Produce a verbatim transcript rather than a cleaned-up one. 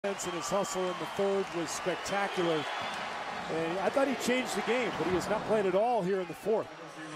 And his hustle in the third was spectacular. And I thought he changed the game, but he has not played at all here in the fourth.